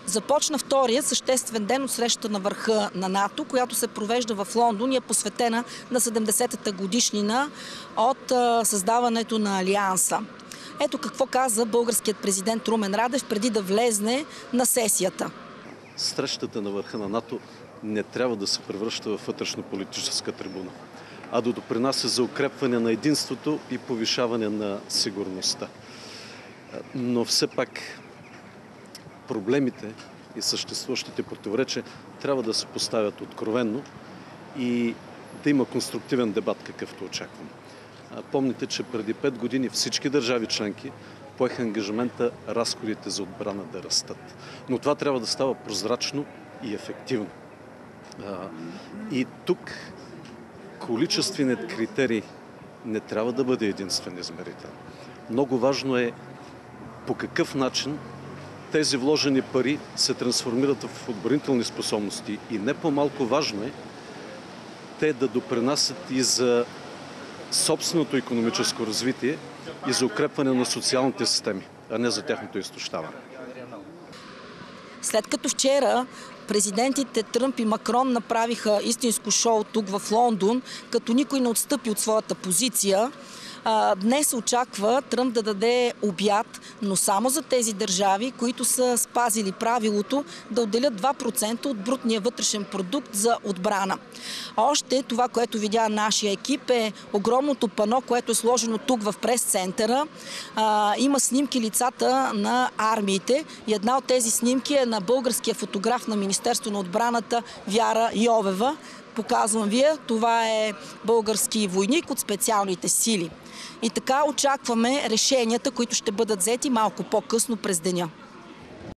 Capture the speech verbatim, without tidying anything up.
Започна втория съществен ден от срещата на върха на НАТО, която се провежда в Лондон и е посветена на седемдесетата годишнина от създаването на Алианса. Ето какво каза българският президент Румен Радев преди да влезне на сесията. Срещата на върха на НАТО не трябва да се превръща в вътрешно-политическа трибуна, а да допринася за укрепване на единството и повишаване на сигурността. Но все пак проблемите и съществуващите противоречия трябва да се поставят откровенно и да има конструктивен дебат, какъвто очаквам. Помните, че преди пет години всички държави членки поеха ангажимента разходите за отбрана да растат. Но това трябва да става прозрачно и ефективно. И тук количественият критерий не трябва да бъде единствен измерител. Много важно е по какъв начин тези вложени пари се трансформират в отбранителни способности и не по-малко важно е те да допринасят и за собственото икономическо развитие и за укрепване на социалните системи, а не за тяхното изтощаване. След като вчера президентите Тръмп и Макрон направиха истинско шоу тук в Лондон, като никой не отстъпи от своята позиция, днес очаква Тръмп да даде обяд, но само за тези държави, които са спазили правилото да отделят два процента от брутния вътрешен продукт за отбрана. Още това, което видя нашия екип, е огромното пано, което е сложено тук в прес-центъра. Има снимки лицата на армиите и една от тези снимки е на българския фотограф на Министерство на отбраната Вяра Йовева. Показвам вие, това е български войник от специалните сили. И така очакваме решенията, които ще бъдат взети малко по-късно през деня.